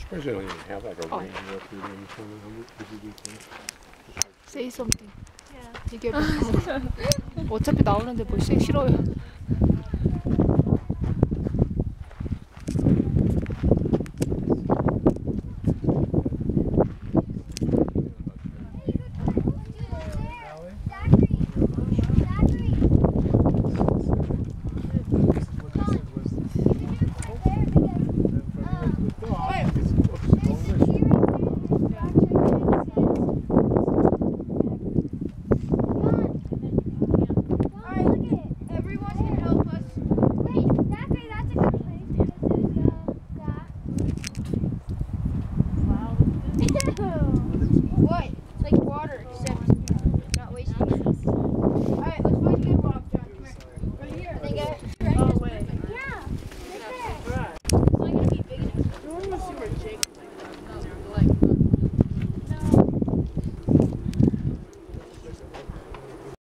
Originally, you have like a ring go through them. Would you do things? Say something. Yeah. 이게 뭐 어차피 나오는데 뭐 싫어요.